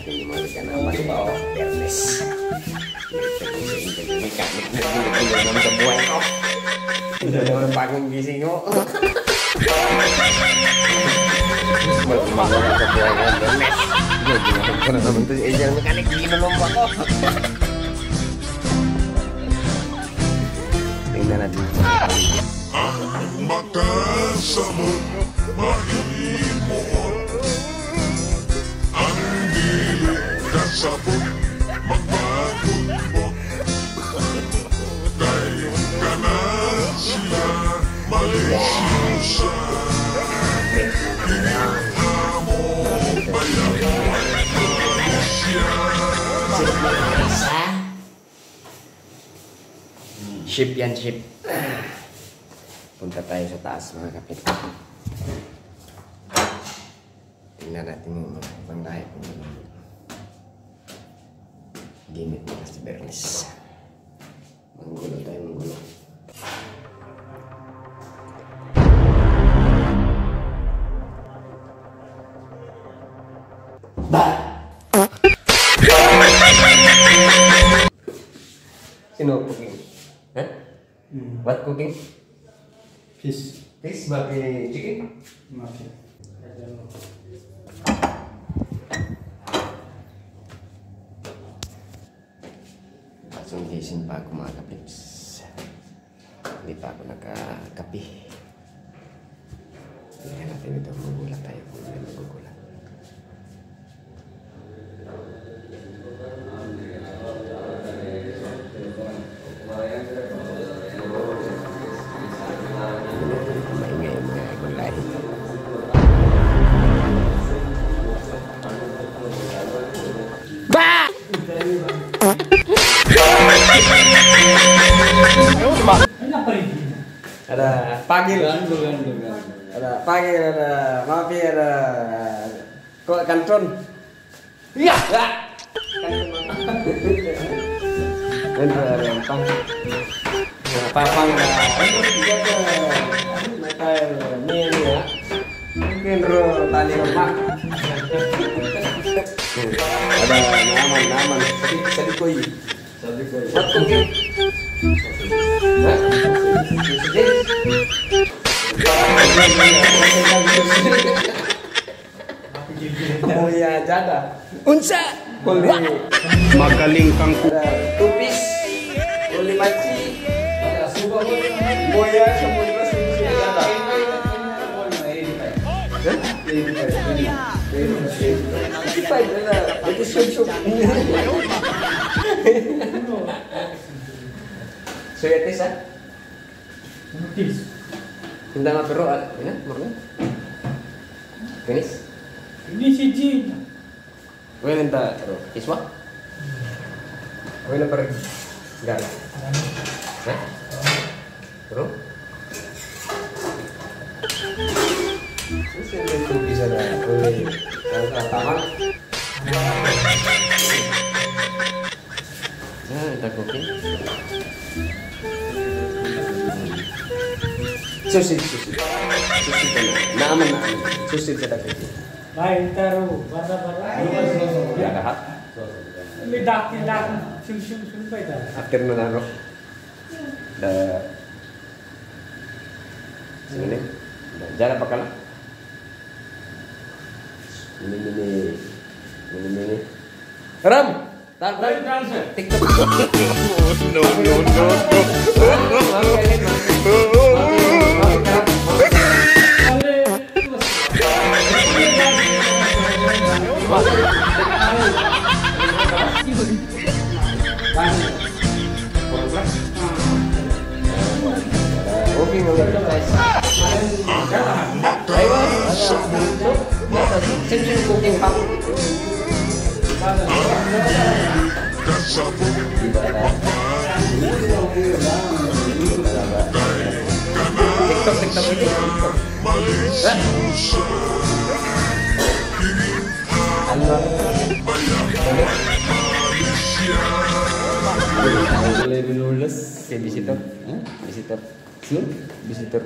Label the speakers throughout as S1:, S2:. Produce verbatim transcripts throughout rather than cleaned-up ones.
S1: natin yung mga kanaman ni Bernes. Mekanik na gila-gila sa buhay ko. Hindi naman bagong gising ko. Magmagawa sa buhay ko, Bernes. Ginagamit ko na naman ito si Angel Mekanik. Ginulong ako. Tingnan natin.
S2: Ang makasamot, mahimot. Ang dili kasabot, magbagot-bot. Dahil ka na sila, malisyosa. Pinahamo, bayan mo siya.
S1: Ship yan, ship. Punta tayo sa taas mga kapit. Tingnan natin yung ibang lahi kung gimmick nila si Bernes. Manggulo tayo, manggulo. Ba! Sino cooking? Huh? Hmm. What cooking?
S3: Fish.
S1: Fish bagi chicken?
S3: Okay.
S1: Langsung gising pa ako mga kapips. Hindi pa ako nakakapi. Tingnan natin ito. Magulat tayo kung hindi magugulat. Maingay yung mga ibang lahi. Ba! Ada pagil, ada pagil, ada mapi, ada kok kantron. Iya, dan ada rempang, papang, mereka ini ya, mungkin ro tali lemak. Ada naman, naman, sadi koi, sadi koi. What cooking? Mulia jada. Unsa? Kuli.
S3: Magaling kang
S1: Tupis. Kuli maci. Mulia semua masih jada. Kita jada. Itu sup-sup. Suyetis ah?
S3: Fish.
S1: Hindi nga pero, ano? Marunong? Finish?
S3: Ini si Jin.
S1: Well, enta, pero, kiswa? Well, na parang, gala. Eh? Pero? Kasi ito bisa na, uy, tama? Ah, enta cooking. Susid, susid. Susid ka na. Naaman, naaman. Susid sa dagdag.
S3: Baik, taruh. Bara-bara.
S1: Ya, kahat.
S3: Ini dak-dak. Sung-sung-sung pa ito.
S1: After na naro. Da... Sini. Jangan apa kalah. Ini, ini. Ini, ini. Ram! Tak, tak. TikTok.
S2: No, no, no,
S1: Oke, boleh guys. Ayo, sing-sing cooking pak. TikTok, TikTok ini. Boleh lulus kayak visitor, visitor, visitor.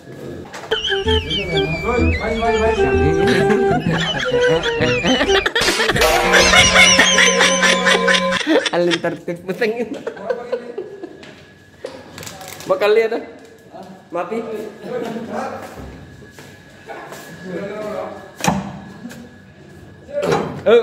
S1: Woi, woi, woi, woi. Alin tertib puteng. Bakal lihat dah. Mati. Oh.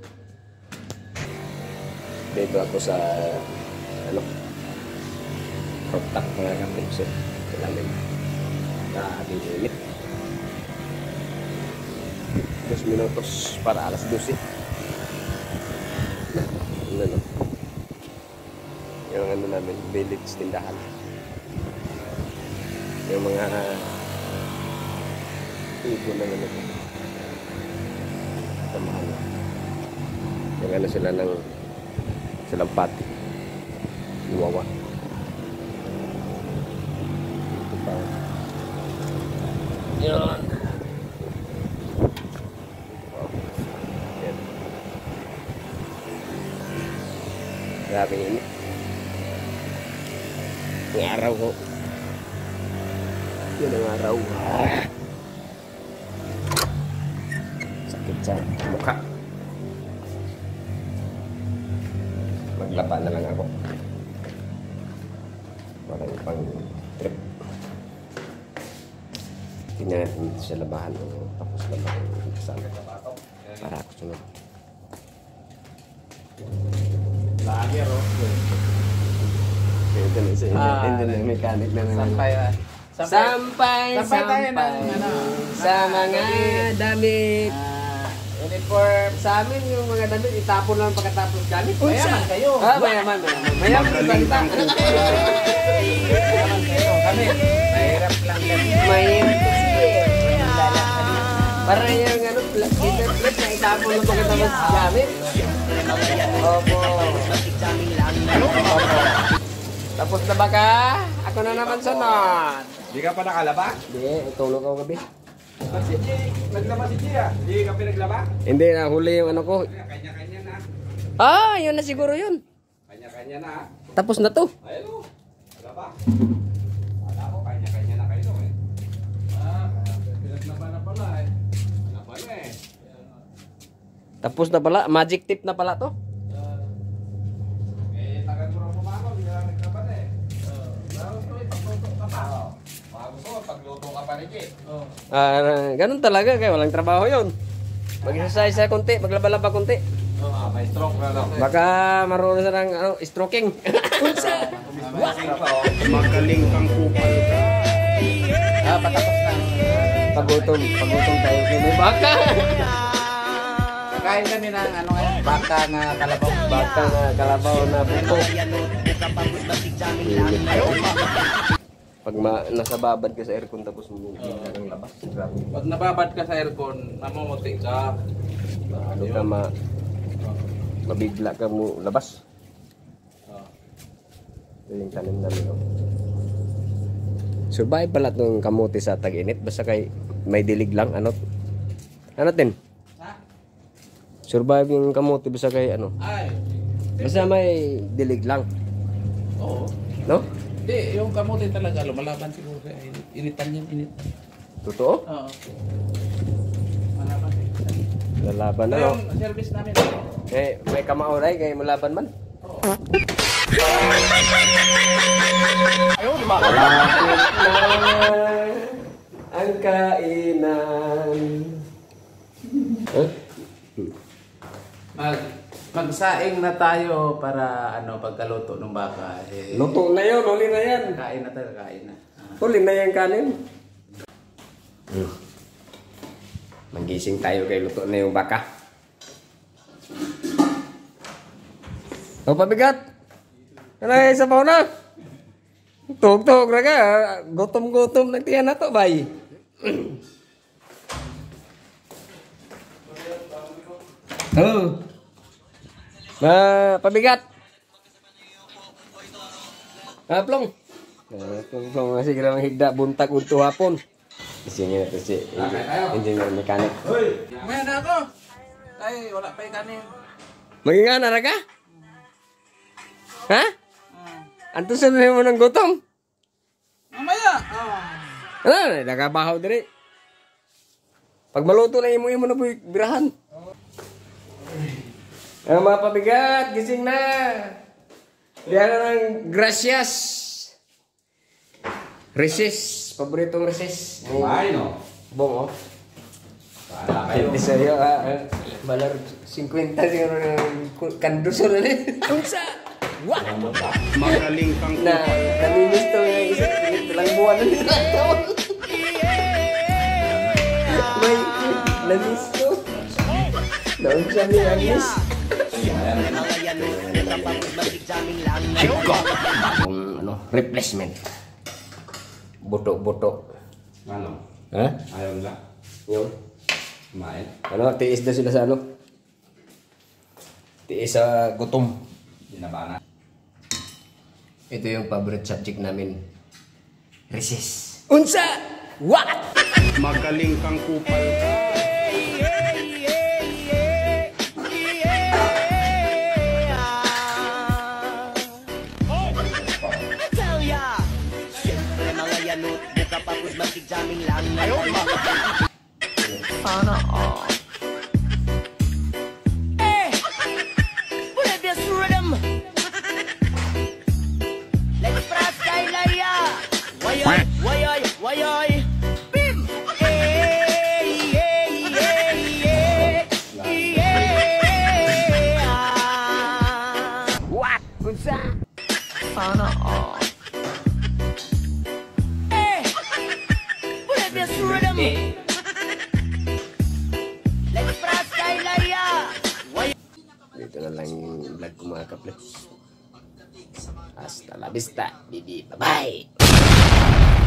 S1: Dito ako sa ano? Protak mga kapitse. Ilalim. Nakakadilimit. Dos minutos para alas dosi. Ano no? Yung ano namin, village tindahan. Yung mga tubo na ano. Tamahan. Yung ano sila ng silang pati. Iwawa. Ito pa. Yun. Yan. Grabe ini. Ang araw ko. Yan ang araw. Ah. Sakit sa mukha. Maglaba na lang ako. Walang pang trip. Tingnan natin dito sa labahan. Tapos labahan yung kasama. Para ako sunod.
S4: Lager, oh.
S1: Ito na siya. Ito na yung mechanic na naman.
S4: Sampay, ah.
S1: Sampay,
S4: Sampay tayo
S1: sampay.
S4: ng, ano,
S1: Sa mga damit.
S4: Ah, uniform.
S1: Sa amin yung mga damit, itapon lang pagkatapos gamit.
S4: Mayaman kayo.
S1: Ah, mayaman, mayaman. Mayaman yung salita.
S4: Mayaman kayo. Kami, mahirap lang kami.
S1: Mahirap kasi. Para yung ano, dito plus na itapon lang pagkatapos gamit. Opo. Opo. Tapos na ba ka? Ako na naman sunod.
S4: Di ka pa nakalaba?
S1: Hindi, tulog ako gabi.
S4: Si G, naglaba si G ah. Di ka pinaglaba?
S1: Hindi, nahuli yung ano ko.
S4: Kanya-kanya na.
S1: Ah, yun na siguro yun.
S4: Kanya-kanya na.
S1: Tapos na to.
S4: Ayun o. Naglaba. Wala ko, kanya-kanya na kayo eh. Ah, pinaglaba na pala eh. Naglaba na eh.
S1: Tapos na pala. Magic tip na pala to.
S4: Eh, tagal mo rin pumako, hindi na lang naglaba na eh. Laro ko eh, pagluto ka pa. Bago ko, pagluto ka pa rin eh.
S1: Ah, ganun talaga. Kaya walang trabaho yun. Mag-exercise sa konti. Maglaba-laba konti.
S4: Ah, may stroke na lang.
S1: Baka marunong sa ng ano, stroking.
S2: Magaling kang kupal ka.
S4: Ah, patapos na.
S1: Pagutom. Pagutom tayo. May baka.
S4: Kain kami ng ano ngayon, baka nga kalabaw.
S1: Baka na kalabaw na buto. Pag ma nasa babad ka sa aircon tapos mo bigla kang labas. Grabe.
S4: Pag nababad ka sa aircon, namumuti ka.
S1: Ano ka ma mabigla ka mo labas. Ito yung tanim namin. Oh. Survive pala itong kamote sa tag-init. Basta kay may dilig lang. Ano? Ano din?
S4: Ha?
S1: Survive yung kamote basta kay ano?
S4: Ay,
S1: Basta may dilig lang.
S4: oo.
S1: No?
S4: Hindi, yung kamote talaga, lumalaban siguro sa init. Initan yan, init.
S1: Totoo?
S4: Oo. Malaban initan.
S1: Lalaban na.
S4: Ito
S1: No?
S4: yung service namin.
S1: Eh, may kamauray kay mulaban man.
S4: Oo.
S1: Ayun, malapit na ang kainan. Huh?
S4: Mag, magsaing na tayo para ano pagkaluto ng baka. Eh,
S1: Luto na yun, huli na yan.
S4: kain na tayo, kain na. Ah.
S1: Huli na yan kanin. Hmm. Magising tayo kay luto na yung baka. O pabigat. Ano ay sabaw na? Tug-tug na ka. Gutom-gutom na tiyan na to, bay. Oh. Ma, pabigat. Ah, plong. Ah, plong, plong. Masih kira higda buntag unto hapon. Isinya na to si engineer mechanic.
S4: Hoy! Mamaya na ako! Ay, wala pa yung kanin.
S1: Magingana na ka? Ha?
S4: Hmm.
S1: Anto sa mo ng gutom?
S4: Mamaya! Oh.
S1: Ano, nagabahaw diri. Pag maluto na imo imo na po birahan. Ang mga pabigat, gising na. Diyan ng gracias. Recess, paboritong recess.
S4: Ay, no.
S1: Bong, oh.
S4: Wala kayo.
S1: Hindi sa'yo, ah. ah, Balar, fifty siguro ng kanduso na rin. Unsa? What?
S2: Magaling kang
S1: Na,
S2: kupal ka.
S1: namimiss to yung isang talang buwan na nila. May, namiss to. Naon siya ni Agnes. Chiko. Yung ano, replacement. Buto-buto.
S4: Ano?
S1: Ha?
S4: Ayaw nila.
S1: Yun.
S4: Kumain.
S1: Ano, tiis na sila sa ano? Tiis sa gutom.
S4: Dinaba na.
S1: Ito yung favorite subject namin. Recess. Unsa? What?
S2: Magaling kang kupal ka.
S5: Sana all. Hey, pull up this rhythm. Let's press Kailaya. Why oi, why oi, why oi. Bim. Hey, hey, hey, hey, yeah.
S1: What? Unsa?
S5: Sana all. Hey, pull up this rhythm. Let's press Kailaya. Why
S1: Dito na lang yung vlog ko mga kaple. Hasta la vista, baby. Bye-bye!